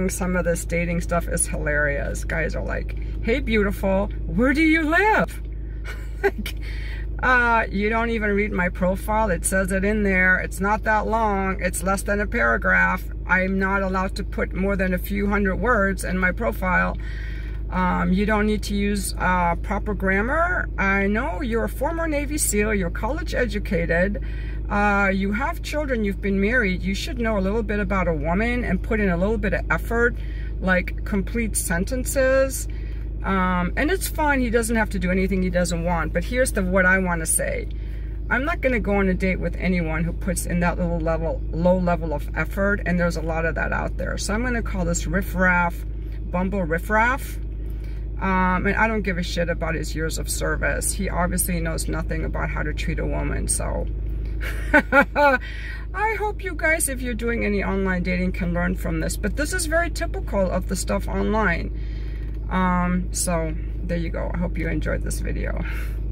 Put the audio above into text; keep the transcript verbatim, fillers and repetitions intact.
Some of this dating stuff is hilarious. Guys are like, hey beautiful, where do you live? Like, uh, you don't even read my profile. It says it in there. It's not that long. It's less than a paragraph. I'm not allowed to put more than a few hundred words in my profile. Um, you don't need to use uh, proper grammar. I know you're a former Navy SEAL. You're college educated. Uh, you have children. You've been married. You should know a little bit about a woman and put in a little bit of effort, like complete sentences. Um, and it's fine. He doesn't have to do anything he doesn't want. But here's the what I want to say. I'm not going to go on a date with anyone who puts in that little level, low level of effort. And there's a lot of that out there. So I'm going to call this riffraff, Bumble riffraff. Um, and I don't give a shit about his years of service. He obviously knows nothing about how to treat a woman. So I hope you guys, if you're doing any online dating, can learn from this. But this is very typical of the stuff online. Um, so there you go. I hope you enjoyed this video.